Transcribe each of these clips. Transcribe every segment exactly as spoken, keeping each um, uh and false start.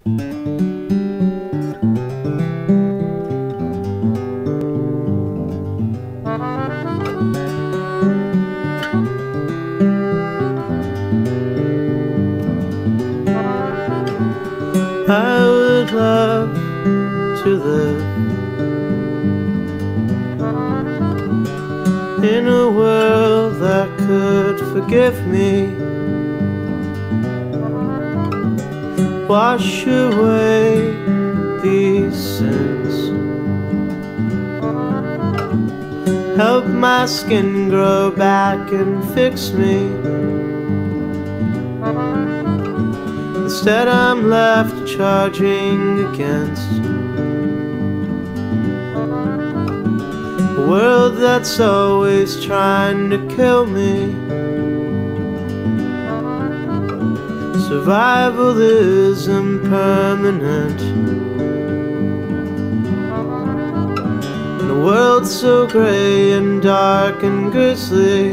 I would love to live in a world that could forgive me, wash away these sins, help my skin grow back and fix me. Instead I'm left charging against a world that's always trying to kill me. Survival is impermanent in a world so grey and dark and grisly.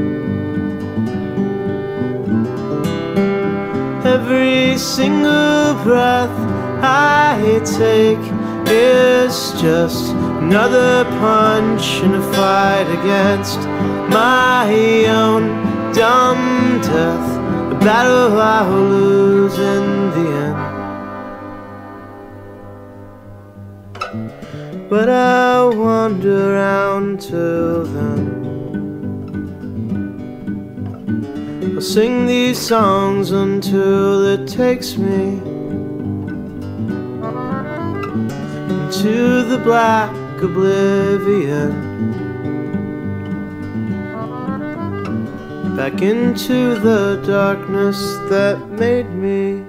Every single breath I take is just another punch in a fight against my own dumb death, a battle I will lose in the end. But I'll wander around till then. I'll sing these songs until it takes me into the black oblivion, back into the darkness that made me.